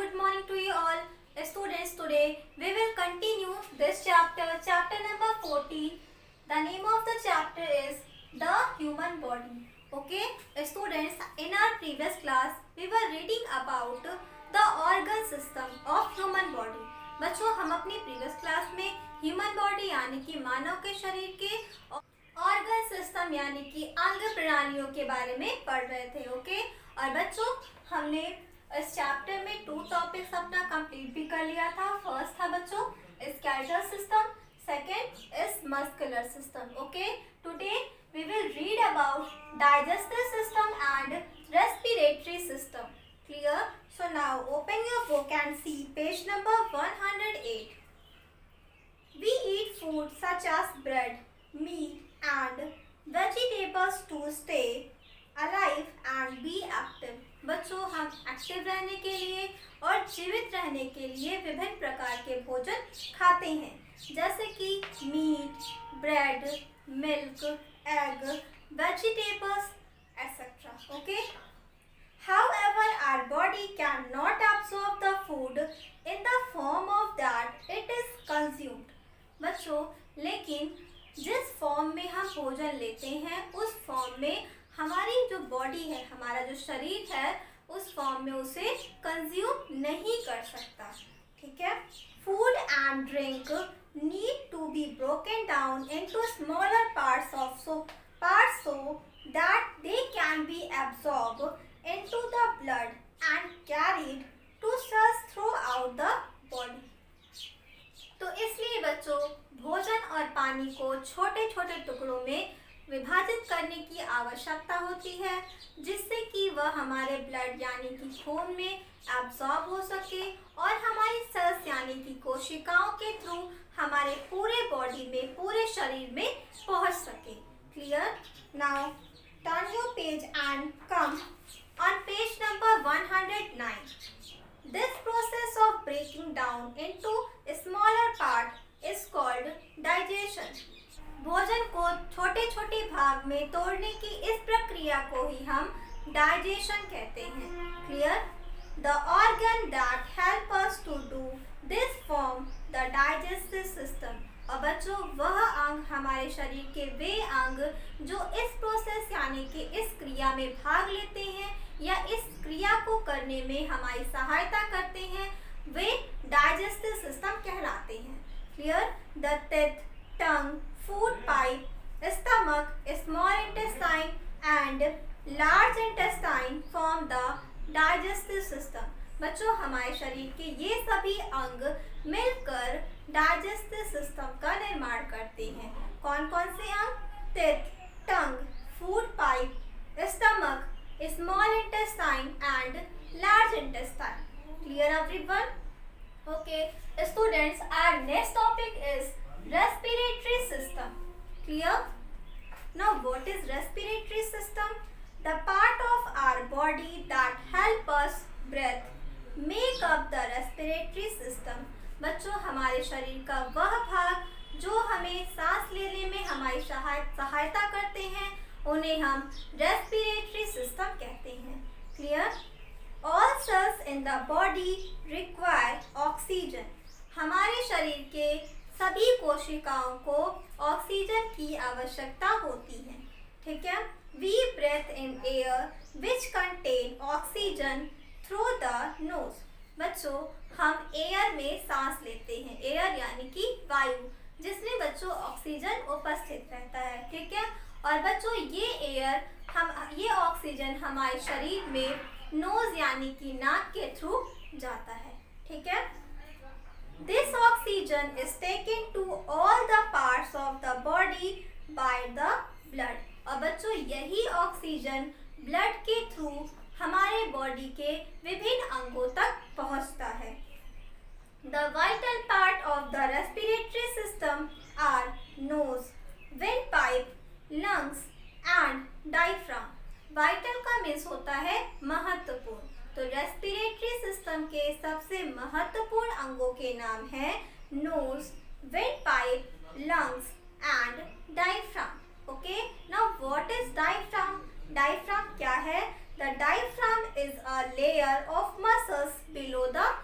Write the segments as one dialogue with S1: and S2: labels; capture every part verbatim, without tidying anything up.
S1: good morning to you all. Students, today we will continue this chapter, chapter number fourteen. The name of the chapter is The Human Body. Okay, students, in our previous class, we were reading about the organ system of human body. बच्चों, हम अपनी previous class में human body यानी कि मानव के शरीर के organ system यानी कि अंग प्रणालियों के बारे में पढ़ रहे थे. ओके, और बच्चों हमने इस चैप्टर में टू टॉपिक्स अपना कंप्लीट भी कर लिया था. फर्स्ट था बच्चों skeletal system, second is muscular system. Okay, today we will read about digestive system and respiratory system. Clear? So now open your book and see page number one hundred eight. We eat food such as bread, meat and vegetables to stay alive and be active. बच्चों, हम active रहने के लिए और जीवित रहने के लिए विभिन्न प्रकार के भोजन खाते हैं, जैसे कि meat, bread, milk, egg, vegetables etcetera. Okay, however our body cannot absorb the food in the form of that it is consumed. बच्चों, लेकिन जिस फॉर्म में हम भोजन लेते हैं उस फॉर्म में हमारी जो बॉडी है, हमारा जो शरीर है, उस फॉर्म में उसे कंज्यूम नहीं कर सकता. ठीक है? Food and drink need to be broken down into smaller parts of so parts so that they can be absorb into the blood and carried to cells throughout the body. तो इसलिए बच्चों, भोजन और पानी को छोटे छोटे टुकड़ों में विभाजित करने की आवश्यकता होती है, जिससे कि वह हमारे ब्लड यानी कि खून में एब्जॉर्ब हो सके और हमारी सेल्स यानी कि कोशिकाओं के थ्रू हमारे पूरे बॉडी में, पूरे शरीर में पहुंच सके. Clear? Now turn your page and come on page number one hundred nine. This process of breaking down into a smaller part is called digestion. भोजन को छोटे छोटे भाग में तोड़ने की इस प्रक्रिया को ही हम डाइजेशन कहते हैं. Clear? The organ that help us to do this form the digestive system. और बच्चों, वह अंग हमारे शरीर के वे अंग जो इस प्रोसेस यानी कि इस क्रिया में भाग लेते हैं या इस क्रिया को करने में हमारी सहायता करते हैं, वे डाइजेस्टिव सिस्टम कहलाते हैं. Clear? The teeth, tongue, food pipe, stomach, small intestine and large intestine form the digestive system. बच्चों, हमारे शरीर के ये सभी अंग मिलकर डाइजेस्टिव सिस्टम का निर्माण करते हैं. कौन कौन से अंग? Teeth, tongue, food pipe, stomach, small intestine and large intestine. Clear everyone? Okay students, our next topic is respiratory system. Clear? Now what is respiratory system? The part of our body that help us breathe make up the respiratory system. बच्चों, हमारे शरीर का वह भाग जो हमें सांस लेने में हमारी सहायता करते हैं, उन्हें हम respiratory system कहते हैं. Clear? All cells in the body require oxygen. हमारे शरीर के सभी कोशिकाओं को ऑक्सीजन की आवश्यकता होती है. ठीक है? We breathe in air which contain oxygen through the nose. बच्चों, हम एयर में सांस लेते हैं. एयर यानी कि वायु, जिसमें बच्चों ऑक्सीजन उपस्थित रहता है. ठीक है? और बच्चों, ये एयर हम ये ऑक्सीजन हमारे शरीर में नोज यानी कि नाक के थ्रू जाता है. ठीक है? This oxygen is taken to all the parts of the body by the blood. और बच्चों, यही ऑक्सीजन ब्लड के थ्रू हमारे बॉडी के विभिन्न अंगों तक पहुंचता है. The vital part of the respiratory system are nose, windpipe, lungs and diaphragm. Vital का मीन्स होता है महत्वपूर्ण. तो रेस्पिरेटरी सिस्टम के सबसे महत्वपूर्ण अंगों के नाम हैं nose, windpipe, lungs and diaphragm. Okay, now what is diaphragm? Diaphragm क्या है? The diaphragm is a layer of muscles below the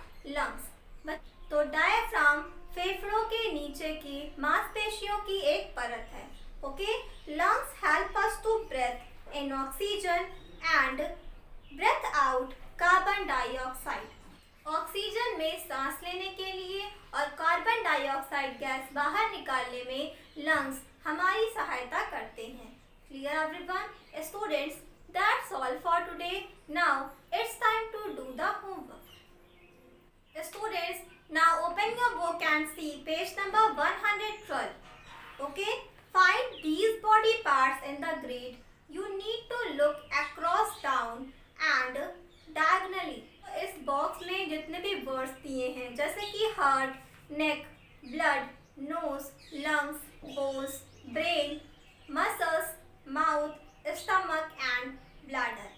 S1: की एक परत है. Okay, lungs help us to breathe in oxygen and breath out carbon dioxide. Oxygen में सांस लेने के लिए और कार्बन डाइऑक्साइड गैस बाहर निकालने में लंग्स हमारी सहायता करते हैं. Clear everyone? Students, that's all for today. Now it's time to do the homework. Students, now open your book and see page number one hundred twelve. Okay, find these body parts in the grid. You need to look across, down and diagonally. इस box में जितने भी words दिए हैं जैसे कि heart, neck, blood, nose, lungs, bones, brain, muscles, mouth, stomach and bladder.